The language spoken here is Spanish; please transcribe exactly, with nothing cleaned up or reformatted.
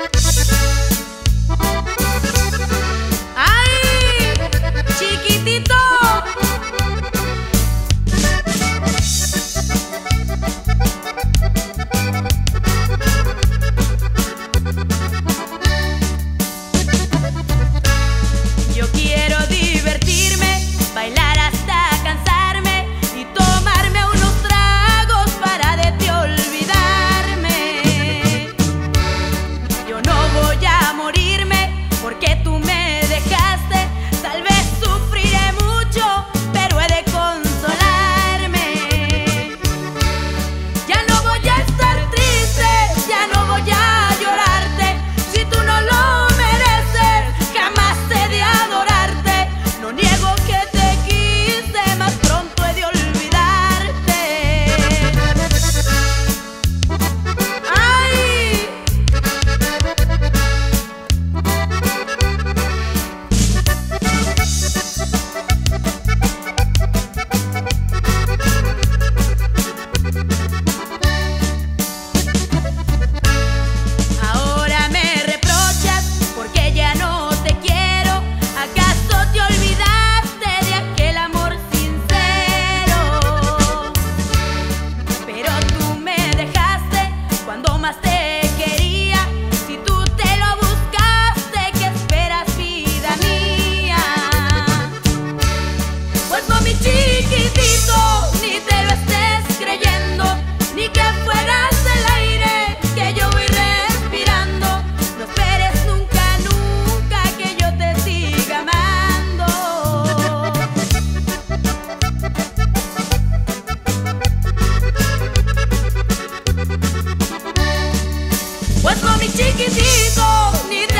¡Ay, chiquitito! Yo quiero divertirme, bailar hasta cansarme y tomarme unos tragos para de ti olvidarme. Yo no voy a morirme porque tú me dejaste. Tal vez sufriré mucho, pero he de consolarme. Ya no voy a estar triste, ya no voy a llorarte. Si tú no lo mereces, jamás he de adorarte. No niego que te quise, más pronto he de olvidarte. ¡Ay! Ahora me reprochas porque ya no te quiero. ¿Acaso te olvidaste de aquel amor sincero? Pero tú me dejaste cuando más te quería. Si tú te lo buscaste, ¿qué esperas, vida mía? Pues no, mi chiquitito, ni te lo estés creyendo, ni que fueras el aire que yo voy respirando. No esperes nunca, nunca que yo te siga amando. Pues no, mi chiquitito, ni